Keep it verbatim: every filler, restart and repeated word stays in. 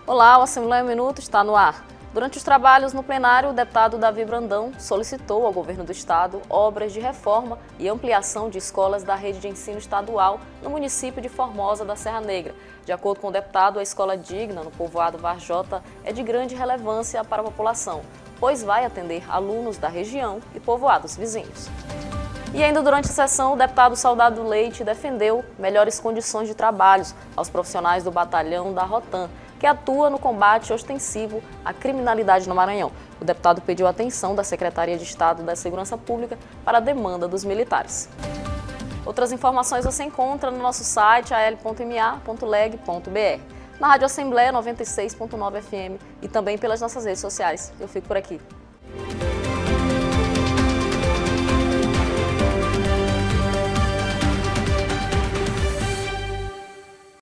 Olá, o Assembleia em Minuto está no ar. Durante os trabalhos no plenário, o deputado Davi Brandão solicitou ao governo do estado obras de reforma e ampliação de escolas da rede de ensino estadual no município de Formosa da Serra Negra. De acordo com o deputado, a escola digna no povoado Varjota é de grande relevância para a população, pois vai atender alunos da região e povoados vizinhos. E ainda durante a sessão, o deputado Saudado Leite defendeu melhores condições de trabalho aos profissionais do batalhão da Rotam, que atua no combate ostensivo à criminalidade no Maranhão. O deputado pediu a atenção da Secretaria de Estado da Segurança Pública para a demanda dos militares. Outras informações você encontra no nosso site a l ponto m a ponto leg ponto b r, na Rádio Assembleia noventa e seis ponto nove F M e também pelas nossas redes sociais. Eu fico por aqui.